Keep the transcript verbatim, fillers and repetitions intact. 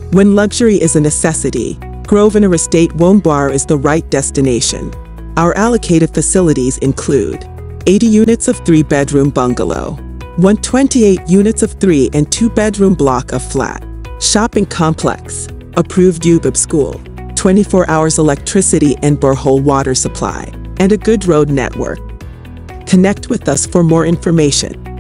When luxury is a necessity, Grosvenor Estate Wumba is the right destination. Our allocated facilities include eighty units of three-bedroom bungalow, one hundred twenty-eight units of three and two-bedroom block of flat, shopping complex, approved U B I B school, twenty-four hours electricity and borehole water supply, and a good road network. Connect with us for more information.